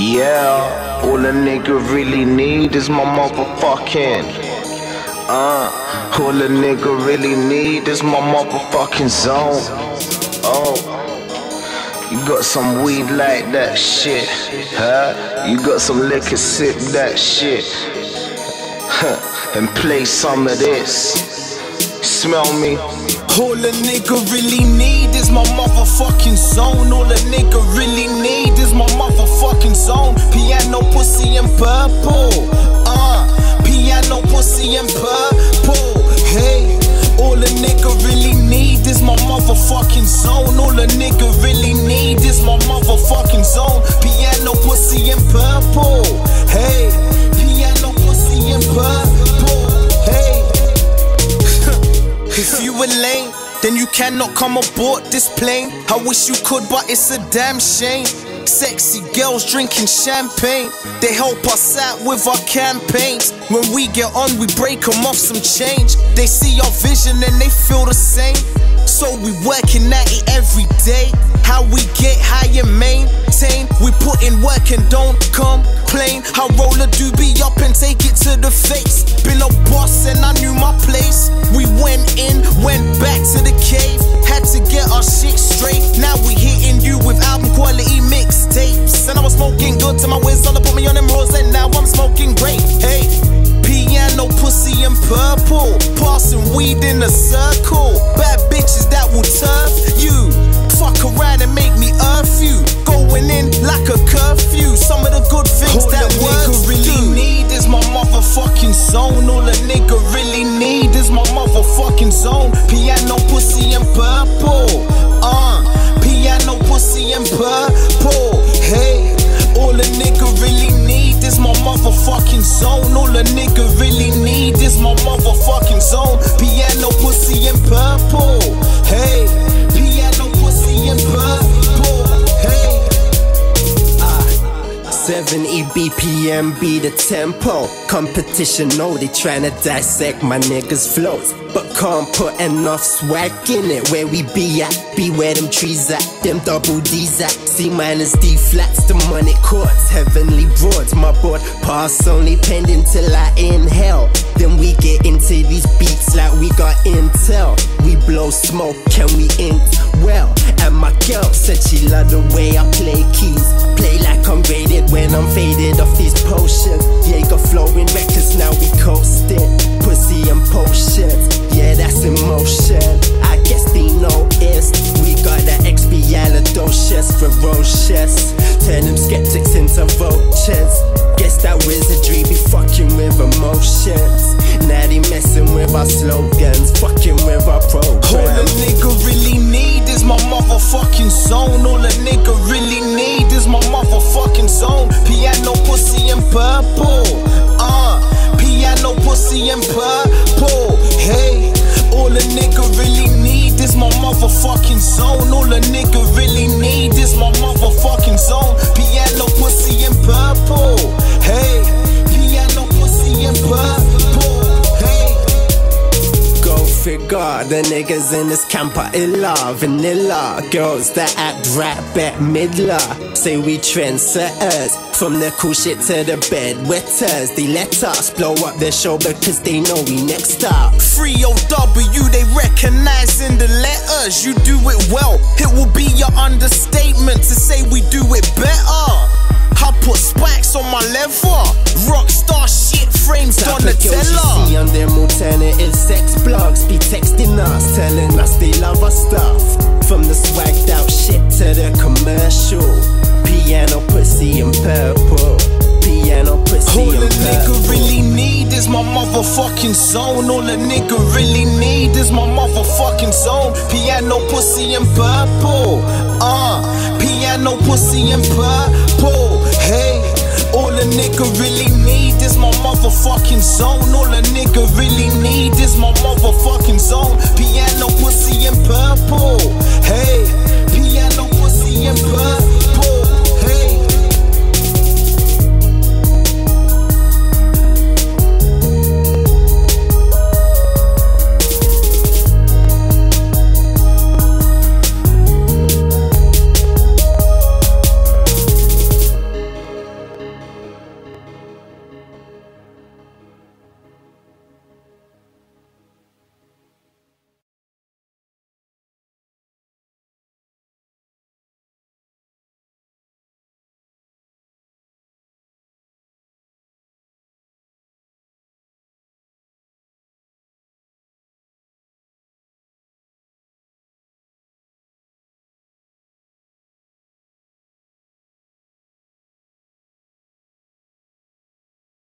Yeah, all a nigga really need is my motherfucking all a nigga really need is my motherfucking zone. Oh, you got some weed like that shit, huh? You got some liquor, sip that shit, and play some of this. Smell me? All a nigga really need is my motherfucking zone. All a nigga really need is my motherfucking zone. Piano, pussy, and purple. Piano, pussy, and purple. Hey, all a nigga really need is my motherfucking zone. All a nigga really need is my motherfucking zone. Piano, pussy, and purple. Hey, piano, pussy, and purple. Hey. If you were lame, then you cannot come aboard this plane. I wish you could, but it's a damn shame. Sexy girls drinking champagne, they help us out with our campaigns. When we get on, we break them off some change. They see our vision and they feel the same. So we working at it every day. How we get high and maintain. We put in work and don't complain. I roll a doobie up and take it to the face. Been a boss and I knew my place. We went in, went back to the cave. Had to get our shit straight. Now we hitting you with album quality mixtapes. And I was smoking good till my whiz all put me on them rolls, and now I'm smoking great. Hey, piano, pussy, and purple. Passing weed in a circle. Bad bitches that will turf you. Fuck around and make me earth you. Going in like a curfew. Some of the good things all that words really need is my motherfucking zone. All a nigga really need is my motherfucking zone. Piano, pussy, and purple. Piano, pussy, and purple. Hey, all a nigga really need is my motherfucking zone. All a nigga really need is my motherfucking zone. Piano, pussy, and purple. Hey, piano, pussy, and purple. Hey. 70 BPM be the tempo. Competition, no, they tryna dissect my niggas' flows, but can't put enough swag in it. Where we be at, be where them trees at, them double D's at. C minus D flats, the money chords, heavenly broads. My board pass only pending till I inhale. Then we get into these beats like we got intel. We blow smoke and we ink well. And my girl said she loved the way I play keys. Play like I'm graded when I'm faded off these potions. Jaeger flowing reckless, now we coasting. Pussy and potions, yeah, that's in motion. I guess they noticed we got that expialidocious, ferocious. Turn them skeptics into vultures. Guess that wizardry be fucking with emotions. Now they messing with our slogans, fucking with our programs. All a nigga really need is my motherfucking zone. All a nigga really need is my motherfucking zone. Piano, pussy, and purple. Piano, pussy, and purple. Hey, all a nigga really need is my motherfucking zone. All a nigga really need is my motherfucking zone. Piano, pussy, and purple. Hey, piano, pussy, and purple. Hey. Go figure, the niggas in this camp are illa, vanilla. Girls that act rap at midler. Say we trendsetters, from the cool shit to the bedwetters. They let us blow up their show because they know we next up. Free OW, they recognize in the letters. You do it well, it will be your understatement to say we do it better. I put spikes on my leather, rockstar shit frames Donatella. You see on them alternative sex blogs be texting us, telling us they love our stuff. From the swagged out shit to the commercial. Piano, pussy, and purple. Piano, pussy, all and a nigga purple. really need is my motherfucking zone. All a nigga really need is my motherfucking zone. Piano, pussy, and purple. Piano, pussy, and purple. Hey, all a nigga really need is my motherfucking zone. All a nigga really need is my motherfucking zone. Piano, pussy, and purple.